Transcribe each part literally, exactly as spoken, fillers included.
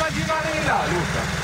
a girare di là, Luca.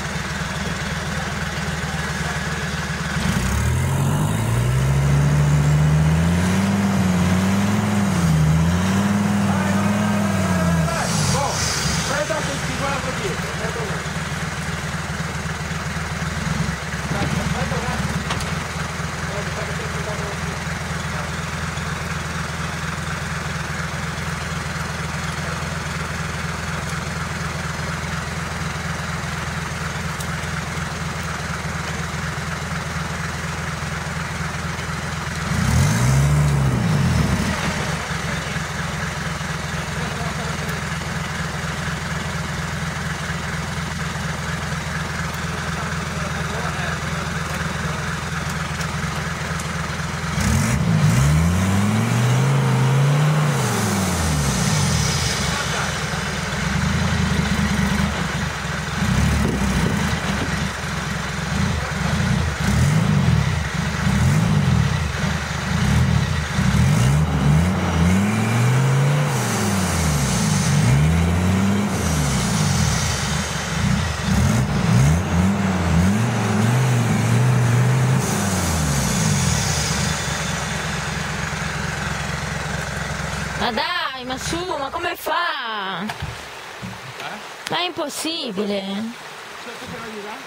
Ma dai, ma su, ma come fa? Eh? Ma è impossibile. Certo che non gli va?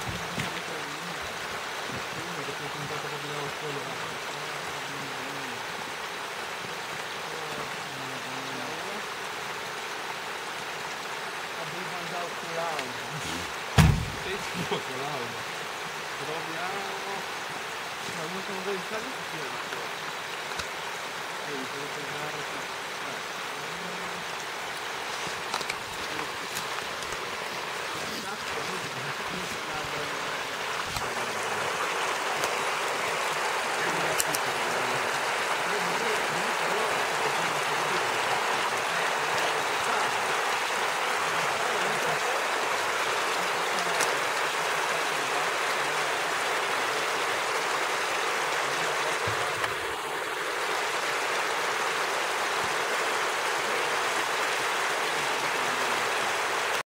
Proviamo. Ma non sono registrati tutti. Devi provare.